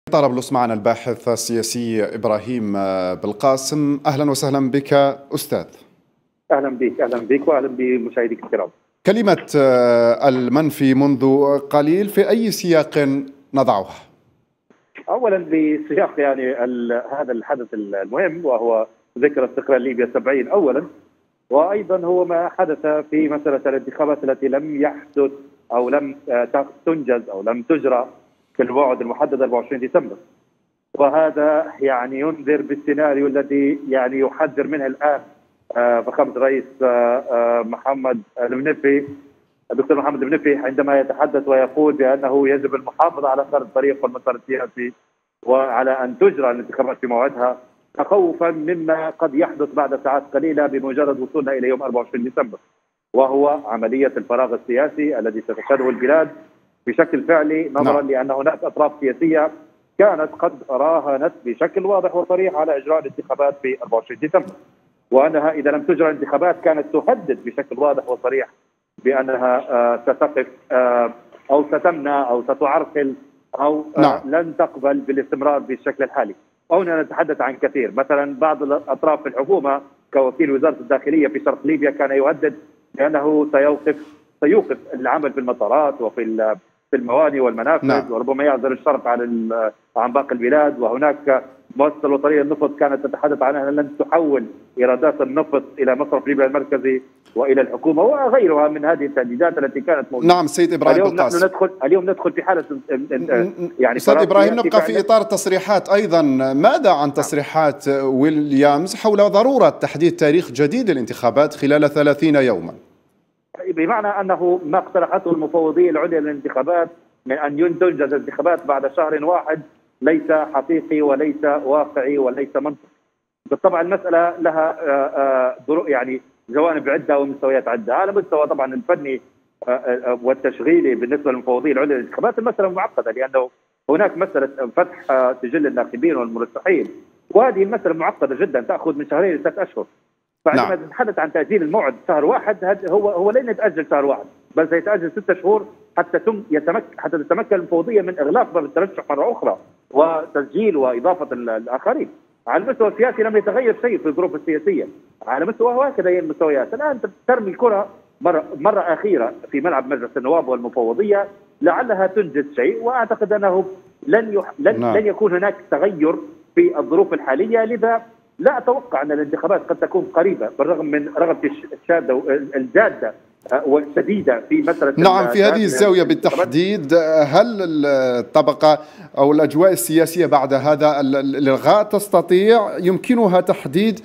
طرابلس معنا الباحث السياسي إبراهيم بالقاسم. أهلا وسهلا بك أستاذ. أهلا بك وأهلا بمشاهديك الكرام. كلمة المنفي منذ قليل في أي سياق نضعها؟ أولا بسياق هذا الحدث المهم، وهو ذكرى استقلال ليبيا 70 أولا، وأيضا هو ما حدث في مسألة الانتخابات التي لم يحدث أو لم تنجز أو لم تجرى في الموعد المحدد 24 ديسمبر. وهذا ينذر بالسيناريو الذي يحذر منه الآن فخامة الرئيس محمد المنفي، الدكتور محمد المنفي، عندما يتحدث ويقول بأنه يجب المحافظة على خارطة الطريق والمسار السياسي وعلى أن تجرى الانتخابات في موعدها، تخوفا مما قد يحدث بعد ساعات قليلة بمجرد وصولنا إلى يوم 24 ديسمبر، وهو عملية الفراغ السياسي الذي ستشهده البلاد بشكل فعلي، نظرا لأن هناك أطراف سياسية كانت قد راهنت بشكل واضح وصريح على إجراء الانتخابات في 24 ديسمبر، وأنها إذا لم تجرى الانتخابات كانت تهدد بشكل واضح وصريح بأنها ستقف أو ستمنع أو ستعرقل أو لن تقبل بالاستمرار بالشكل الحالي. وهنا نتحدث عن كثير، مثلا بعض الأطراف في الحكومة كوكيل وزارة الداخلية في شرق ليبيا كان يهدد بأنه سيوقف العمل في المطارات وفي الموانئ والمنافذ، وربما يعزل الشرق عن باقي البلاد. وهناك مؤسسة الوطنية للنفط كانت تتحدث عن أنها لن تحول إيرادات النفط إلى مصرف ليبيا المركزي وإلى الحكومة، وغيرها من هذه التهديدات التي كانت موجودة. نعم سيد إبراهيم بالقاسم. اليوم ندخل في حالة أستاذ إبراهيم، نبقى في إطار التصريحات أيضا. ماذا عن تصريحات ويليامز حول ضرورة تحديد تاريخ جديد للانتخابات خلال 30 يوما؟ بمعنى أنه ما اقترحته المفوضية العليا للانتخابات من أن تنجز الانتخابات بعد شهر واحد ليس حقيقي وليس واقعي وليس منطقي. بالطبع المسألة لها جوانب عدة ومستويات عدة. على مستوى طبعا الفني والتشغيلي بالنسبة للمفوضية العليا للانتخابات المسألة معقدة، لأنه هناك مسألة فتح سجل الناخبين والمرشحين، وهذه المسألة معقدة جدا تأخذ من شهرين ل 3 أشهر. فعندما نتحدث عن تأجيل الموعد شهر واحد، هو لن يتأجل شهر واحد، بل سيتأجل 6 شهور حتى تتمكن المفوضية من إغلاق باب الترشح مرة أخرى وتسجيل وإضافة الآخرين. على المستوى السياسي لم يتغير شيء في الظروف السياسية، على مستوى هكذا هي المستويات. الآن ترمي الكرة مرة أخيرة في ملعب مجلس النواب والمفوضية لعلها تنجز شيء، وأعتقد أنه لن يكون هناك تغير في الظروف الحالية. لذا لا أتوقع أن الانتخابات قد تكون قريبة بالرغم من رغبة الشادة الجادة والشديدة في مسألة. نعم، في هذه الزاوية بالتحديد، هل الطبقة أو الأجواء السياسية بعد هذا الإلغاء يمكنها تحديد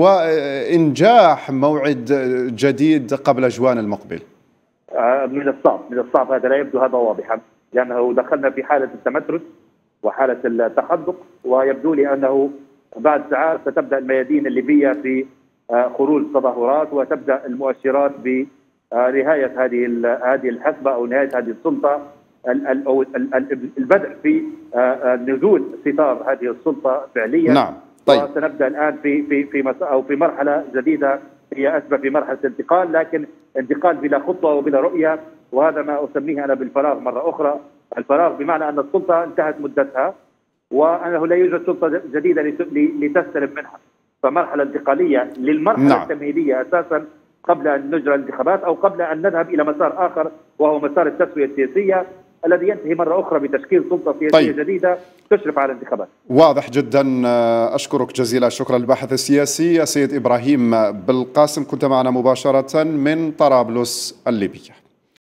وإنجاح موعد جديد قبل جوان المقبل؟ من الصعب هذا، لا يبدو هذا واضحا، لأنه دخلنا في حالة التمترس وحالة التحدق، ويبدو لي أنه بعد ساعات ستبدأ الميادين الليبية في خروج تظاهرات، وتبدأ المؤشرات بنهاية هذه الحقبة أو نهاية هذه السلطة، أو البدء في نزول ستار هذه السلطة فعليا. نعم. طيب. وسنبدأ الآن في مرحلة جديدة هي أشبه في مرحلة انتقال، لكن انتقال بلا خطوة وبلا رؤية، وهذا ما أسميه أنا بالفراغ مرة أخرى. الفراغ بمعنى أن السلطة انتهت مدتها وأنه لا يوجد سلطة جديدة لتستلم منها، فمرحلة انتقالية للمرحلة التمهيدية أساسا قبل أن نجرى الانتخابات أو قبل أن نذهب إلى مسار آخر، وهو مسار التسوية السياسية الذي ينتهي مرة أخرى بتشكيل سلطة سياسية جديدة تشرف على الانتخابات. واضح جدا. أشكرك جزيل الشكر الباحث السياسي السيد إبراهيم بالقاسم، كنت معنا مباشرة من طرابلس الليبية.